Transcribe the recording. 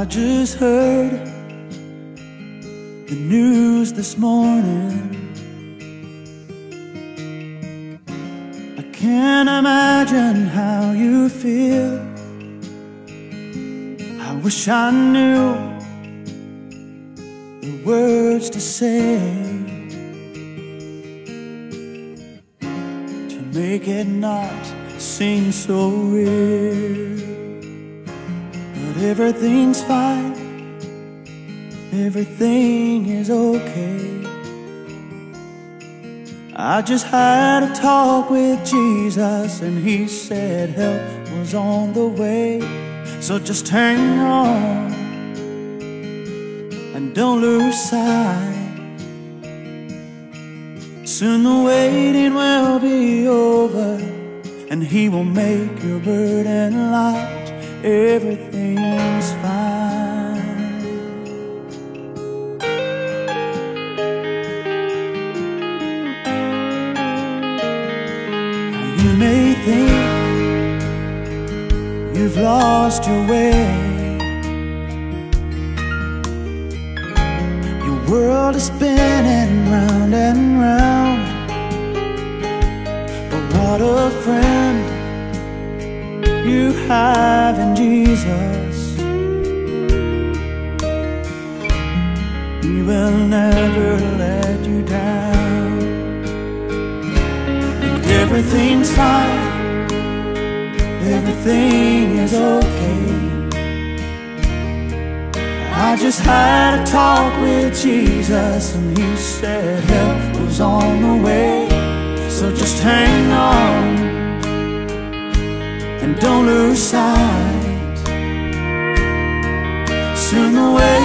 just heard the news this morning. I can't imagine how you feel. I wish I knew the words to say to make it not seem so real. But everything's fine, everything is okay. I just had a talk with Jesus, and he said help was on the way. So just hang on and don't lose sight. Soon the waiting will be over, and he will make your burden light. Everything's fine. Now you may think you've lost your way. Your world is spinning round and round. But what a friend you have in Jesus. He will never let you down. And everything's fine, everything is okay. I just had a talk with Jesus, and he said help was on the way. So just hang on and don't lose sight. Soon the way